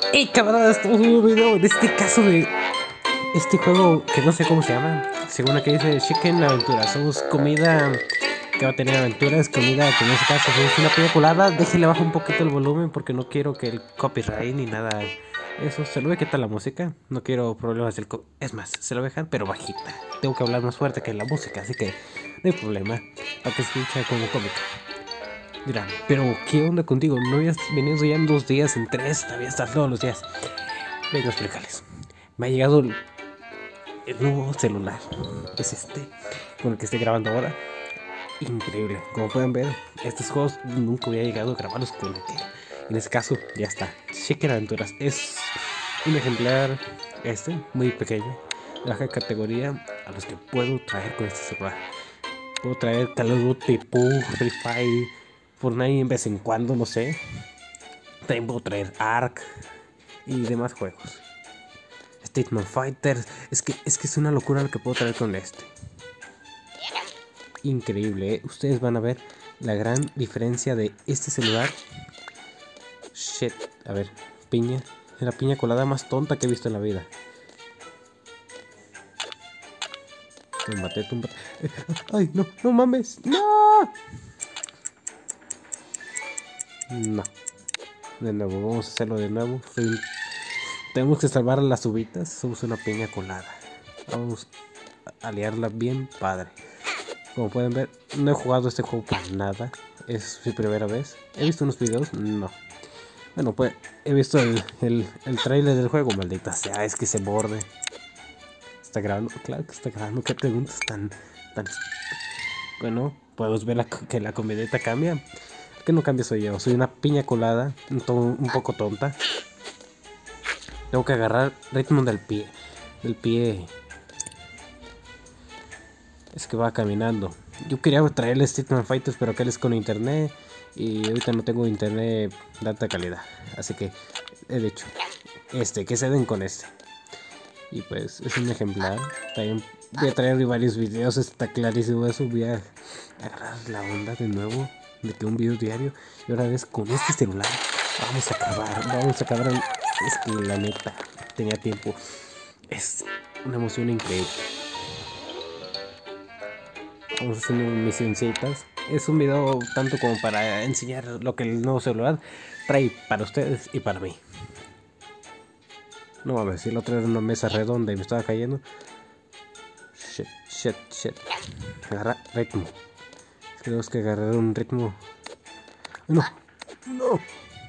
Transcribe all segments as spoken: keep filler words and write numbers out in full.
Hey camaradas, estamos en un video en este caso de este juego que no sé cómo se llama. Según aquí dice Chicken Aventuras. Somos comida que va a tener aventuras, comida que en este caso somos una piña colada. Déjenle bajar un poquito el volumen porque no quiero que el copyright ni nada. Eso, se lo voy a quitar la música. No quiero problemas del co Es más, se lo voy a dejar pero bajita. Tengo que hablar más fuerte que la música, así que no hay problema. Para que se escuche como cómico. Dirán, pero ¿qué onda contigo? ¿No habías venido ya en dos días, en tres? Todavía estás todos los días. Vengo a explicarles. Me ha llegado el, el nuevo celular. Es este, con el que estoy grabando ahora. Increíble. Como pueden ver, estos juegos nunca había llegado a grabarlos con aquel. En este caso, ya está. Chicken Aventuras. Es un ejemplar, este, muy pequeño. De baja categoría a los que puedo traer con este celular. Puedo traer Call of Duty, P U B G, Free Fire, Fortnite en vez en cuando, no sé. También puedo traer Ark y demás juegos. Statement Fighters. Es que, es que es una locura lo que puedo traer con este. Increíble, ¿eh? Ustedes van a ver la gran diferencia de este celular. Shit, a ver, piña. Es la piña colada más tonta que he visto en la vida. Túmbate, túmbate. Ay, no, no mames. No. No. De nuevo, vamos a hacerlo de nuevo. Soy... Tenemos que salvar las uvitas. Somos una piña colada. Vamos a liarla bien padre. Como pueden ver, no he jugado este juego para nada. Es mi primera vez. ¿He visto unos videos? No. Bueno, pues he visto el, el, el trailer del juego, maldita sea. Es que se borde. ¿Está grabando? Claro que está grabando. ¿Qué preguntas tan... tan... Bueno, podemos ver la, que la comideta cambia. El que no cambia soy yo. Soy una piña colada. Un, to, un poco tonta. Tengo que agarrar ritmo del pie. Del pie. Es que va caminando. Yo quería traerle Statement Fighters, pero aquel es con internet. Y ahorita no tengo internet de alta calidad. Así que he dicho, este, que se den con este. Y pues es un ejemplar. También voy a traer varios videos, está clarísimo eso. Voy a agarrar la onda de nuevo. De que un video diario. Y ahora ves, con este celular vamos a acabar. Vamos a acabar. Es que la neta, tenía tiempo. Es una emoción increíble. Vamos a hacer misioncitas. Es un video tanto como para enseñar lo que el nuevo celular trae para ustedes y para mí. No mames, si el otro era una mesa redonda y me estaba cayendo. Shit, shit, shit. Agarra ritmo. Tenemos que agarrar un ritmo. No, no.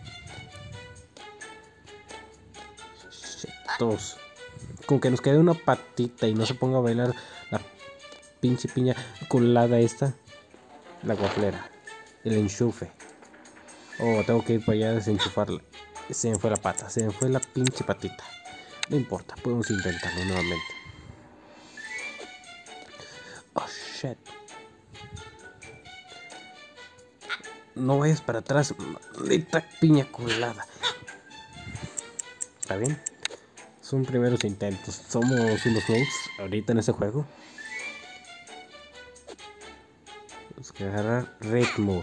Shit, todos. Con que nos quede una patita y no se ponga a bailar la pinche piña colada esta. La guaflera. El enchufe. Oh, tengo que ir para allá a desenchufarla. Se me fue la pata, se me fue la pinche patita. No importa, podemos intentarlo nuevamente. Oh shit. No vayas para atrás, maldita piña colada. ¿Está bien? Son primeros intentos. Somos unos noobs ahorita en ese juego. Tenemos que agarrar ritmo.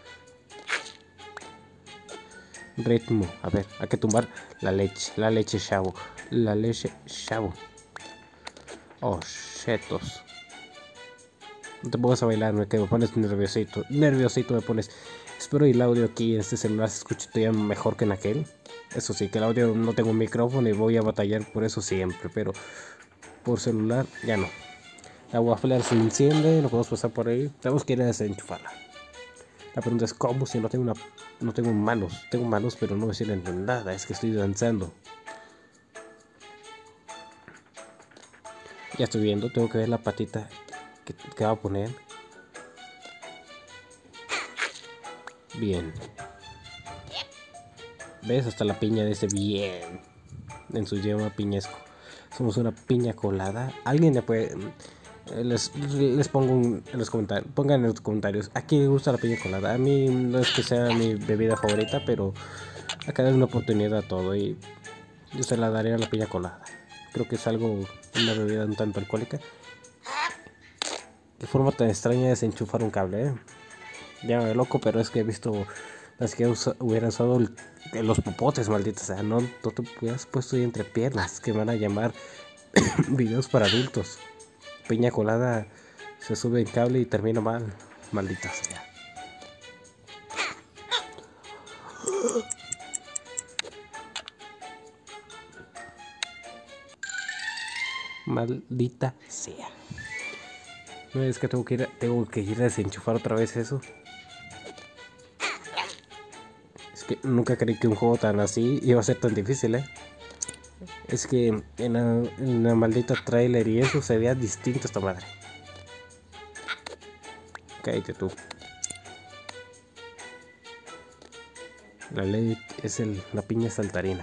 Ritmo. A ver, hay que tumbar la leche. La leche chavo. La leche chavo. Oh, chetos. No te pongas a bailarme, que me pones nerviosito. Nerviosito me pones. Espero y el audio aquí en este celular se escuche todavía mejor que en aquel. Eso sí, que el audio no tengo un micrófono y voy a batallar por eso siempre. Pero por celular ya no. La waffle se enciende, no podemos pasar por ahí. Tenemos que ir a desenchufarla. La pregunta es cómo si no tengo una, no tengo manos. Tengo manos pero no me sirven de nada. Es que estoy danzando. Ya estoy viendo, tengo que ver la patita que, que va a poner. Bien. ¿Ves? Hasta la piña dice bien. En su idioma piñesco. Somos una piña colada. Alguien le puede... Les, les pongo un, en los comentarios. Pongan en los comentarios. ¿A quién le gusta la piña colada? A mí no es que sea mi bebida favorita, pero acá es una oportunidad a todo. Y yo se la daré a la piña colada. Creo que es algo, una bebida un tanto alcohólica. Qué forma tan extraña de desenchufar un cable, ¿eh? Llámame loco, pero es que he visto Así que usa, hubiera usado el, los popotes, maldita. O sea, no, no te hubieras puesto ahí entre piernas, que van a llamar videos para adultos. Piña colada se sube en cable y termina mal, maldita sea. Maldita sea. No es que tengo que ir, tengo que ir a desenchufar otra vez eso. Es que nunca creí que un juego tan así iba a ser tan difícil, eh. Es que en la, en la maldita trailer y eso se veía distinto esta madre. Cállate tú. La ley es el, la piña saltarina.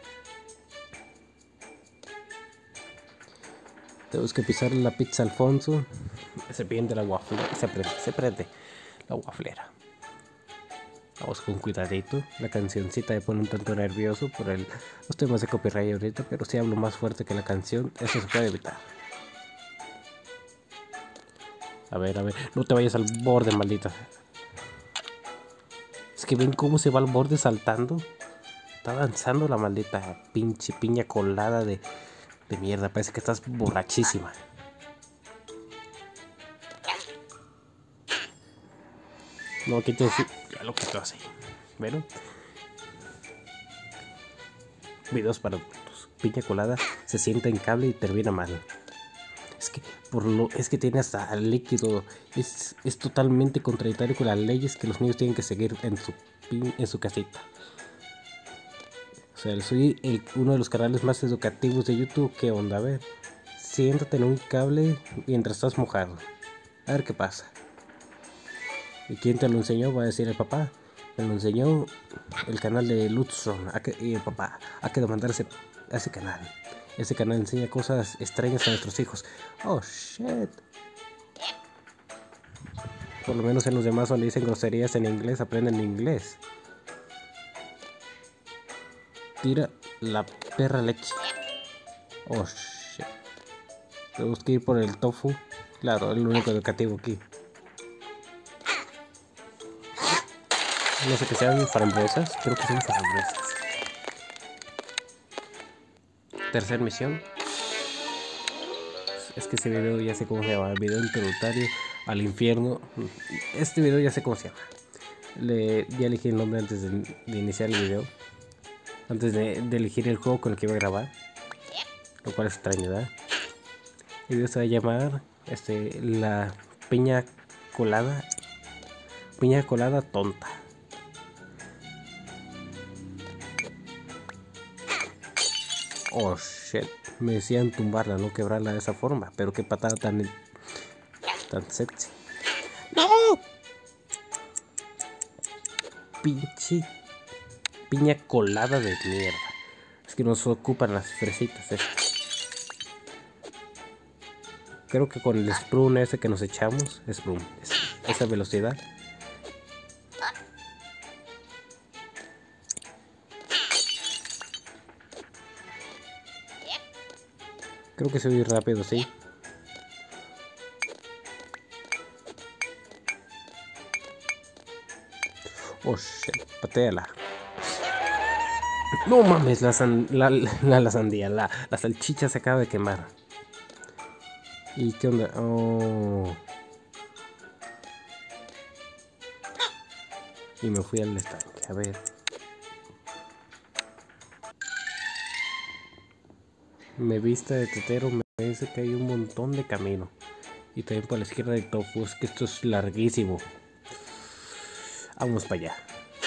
Tenemos que pisar la pizza Alfonso. Se prende la waffle. Se prende, se prende la waflera. Vamos con cuidadito. La cancioncita me pone un tanto nervioso por el, los temas de copyright ahorita, pero si hablo más fuerte que la canción, eso se puede evitar. A ver, a ver, no te vayas al borde, maldita. Es que ven cómo se va al borde saltando. Está avanzando la maldita pinche piña colada de, de mierda. Parece que estás borrachísima. No, aquí te ya lo quito así. Bueno. Videos para adultos. Piña colada se sienta en cable y termina mal. Es que por lo es que tiene hasta líquido. Es, es totalmente contradictorio con las leyes que los niños tienen que seguir en su en su casita. O sea, soy el, uno de los canales más educativos de YouTube. ¿Qué onda? A ver, siéntate en un cable mientras estás mojado. A ver qué pasa. ¿Y quién te lo enseñó? Va a decir el papá. Me lo enseñó el canal de Lutzron. Y el papá ha que demandarse a ese canal. Ese canal enseña cosas extrañas a nuestros hijos. Oh, shit. Por lo menos en los demás donde dicen groserías en inglés, aprenden inglés. Tira la perra leche. Oh, shit. Tenemos que ir por el tofu. Claro, es lo único educativo aquí. No sé que sean frambuesas. Creo que son frambuesas. Tercer misión. Es que este video ya sé cómo se llama. El video introductorio al infierno. Este video ya sé cómo se llama. Le, ya elegí el nombre antes de, de iniciar el video. Antes de, de elegir el juego con el que iba a grabar. Lo cual es extraño, ¿verdad? El video se va a llamar este, la piña colada. Piña colada tonta. Oh shit. Me decían tumbarla, no quebrarla de esa forma. Pero qué patada tan, tan sexy. ¡No! Pinche piña colada de mierda. Es que nos ocupan las fresitas estas. Creo que con el sprun ese que nos echamos, sprun, esa velocidad. Creo que soy rápido, sí. Oh shit, pateala. No mames, la, san, la, la, la sandía, la, la salchicha se acaba de quemar. ¿Y qué onda? Oh. Y me fui al estanque, a ver. Me vista de tetero, me parece que hay un montón de camino. Y también por la izquierda de tofu, es que esto es larguísimo. Vamos para allá.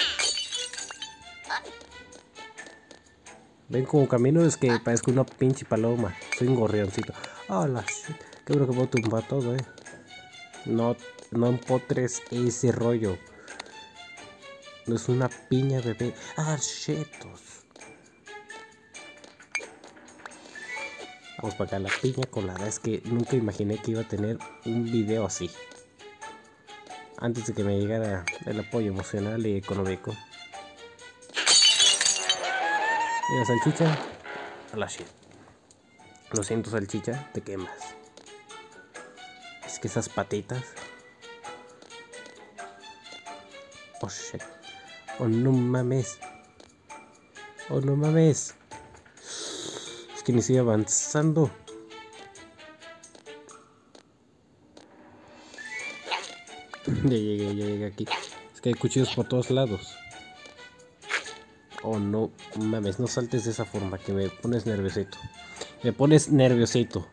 Ven como camino, es que parezco una pinche paloma. Soy un gorrioncito. Ah, oh, la shit. Qué bueno que puedo tumbar todo, eh. No, no empotres ese rollo. No es una piña, bebé. Ah, chetos. Vamos para acá, la piña colada. Es que nunca imaginé que iba a tener un video así. Antes de que me llegara el apoyo emocional y económico. Y la salchicha, a la shit. Lo siento, salchicha, te quemas. Es que esas patitas. Oh shit. Oh, no mames. Oh, no mames. Es que ni sigue avanzando. Ya llegué, ya llegué aquí. Es que hay cuchillos por todos lados. Oh, no mames, no saltes de esa forma que me pones nerviosito. Me pones nerviosito.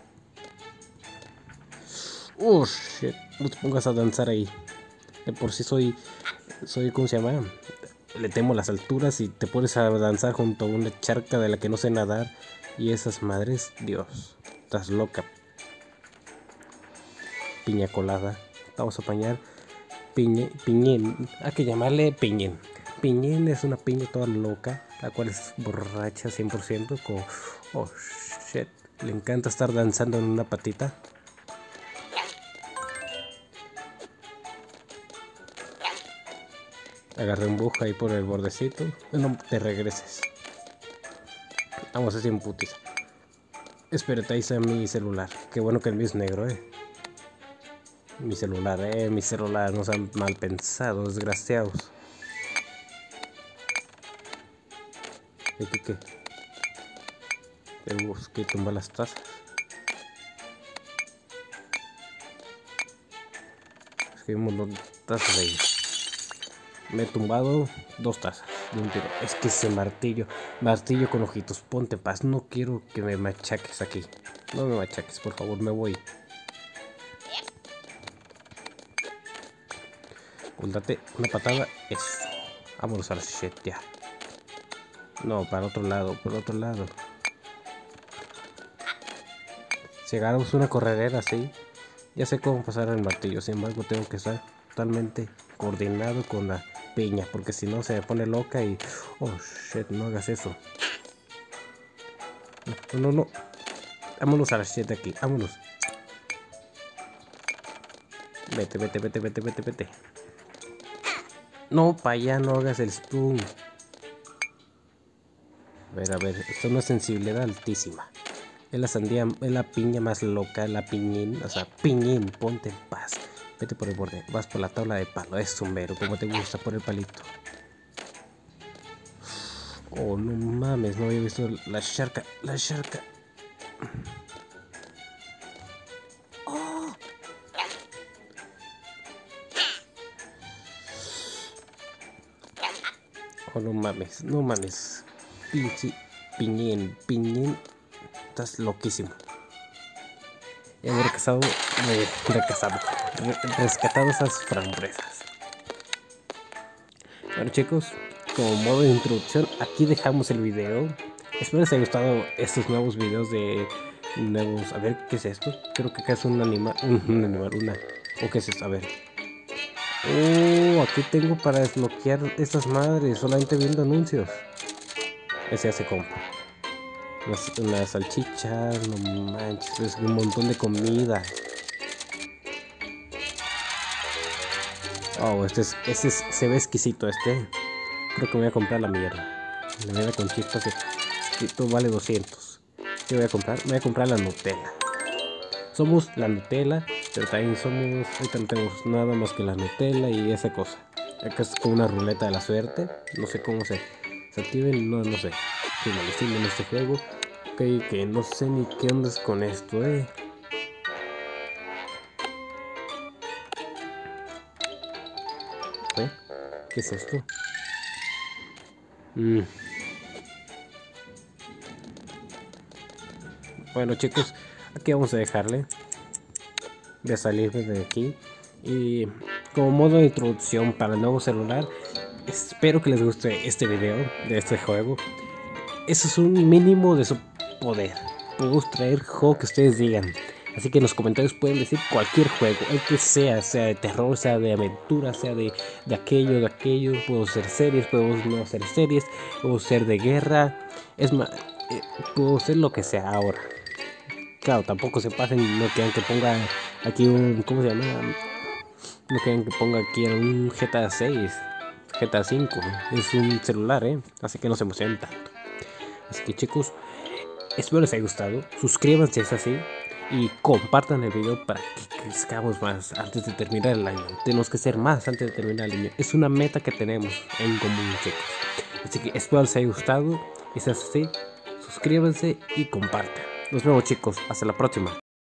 Oh, shit. No te pongas a danzar ahí. De por sí soy... Soy, ¿cómo se llama? Le temo las alturas y te pones a danzar junto a una charca de la que no sé nadar. Y esas madres, Dios. Estás loca. Piña colada. Vamos a apañar piñe, piñén. Hay que llamarle piñén. Piñén es una piña toda loca, la cual es borracha cien por ciento. Con, oh shit. Le encanta estar danzando en una patita. Agarré un bug ahí por el bordecito. No te regreses. Vamos así en putis. Espérate, ahí está mi celular. Qué bueno que el mío es negro, eh. Mi celular, eh. Mi celular. No sean mal pensados, desgraciados. ¿Qué, qué, qué? Tengo que tumbar las tazas. Es que hay un montón de tazas ahí. Me he tumbado dos tazas de un tiro. Es que ese martillo, martillo con ojitos, ponte en paz. No quiero que me machaques aquí. No me machaques, por favor, me voy. Date una patada. Eso. Vámonos a la shit ya. No, para otro lado, por otro lado. Si agarramos una corredera así, ya sé cómo pasar el martillo. Sin embargo, tengo que estar totalmente coordinado con la piña, porque si no se me pone loca y... Oh, shit, no hagas eso. No, no, no. Vámonos a la shit de aquí, vámonos. Vete, vete, vete, vete, vete, vete. No, para allá no hagas el spoon. A ver, a ver, esto no es sensibilidad altísima. Es la sandía, es la piña más loca, la piñín, o sea, piñín, ponte en paz. Vete por el borde, vas por la tabla de palo, es zumbero, como te gusta, por el palito. Oh, no mames, no había visto la charca, la charca. Oh. Oh, no mames, no mames. Pinche piñín, piñín. Estás loquísimo. He recasado, eh, recasado, re, rescatado esas frambuesas. Bueno chicos, como modo de introducción, aquí dejamos el video. Espero les haya gustado estos nuevos videos de nuevos... A ver, ¿qué es esto? Creo que acá es un animal, un, un animal, una... ¿O qué es esto? A ver. Oh, aquí tengo para desbloquear estas madres, solamente viendo anuncios. Ese ya se compra. Unas, unas salchichas, no manches, es un montón de comida. Oh, este es, este es, se ve exquisito este. Creo que me voy a comprar la mierda. La mierda con chispas, esto vale doscientos. ¿Qué voy a comprar? Me voy a comprar la Nutella. Somos la Nutella, pero también somos, ahorita no tenemos nada más que la Nutella y esa cosa. Acá es como una ruleta de la suerte. No sé cómo se, se activen, no, no sé. Que me estilo en este juego. Ok, que no sé ni qué onda es con esto, eh. ¿Eh? ¿Qué es esto? Mm. Bueno chicos, aquí vamos a dejarle. Voy a salirme de aquí. Y como modo de introducción para el nuevo celular, espero que les guste este video de este juego. Eso es un mínimo de su poder. Podemos traer juego que ustedes digan. Así que en los comentarios pueden decir cualquier juego, el que sea, sea de terror, sea de aventura, sea de, de aquello, de aquello. Puedo ser series, podemos no hacer series, puedo ser de guerra. Es más, eh, puedo ser lo que sea ahora. Claro, tampoco se pasen, no quieran que ponga aquí un, ¿cómo se llama? No quieran que ponga aquí un G T A seis, G T A cinco. Es un celular, ¿eh? Así que no se emocionen tanto. Así que chicos, espero les haya gustado. Suscríbanse si es así. y compartan el video para que crezcamos más antes de terminar el año. Tenemos que ser más antes de terminar el año. Es una meta que tenemos en común, chicos. Así que espero les haya gustado. Y si es así, suscríbanse y compartan. Nos vemos, chicos. Hasta la próxima.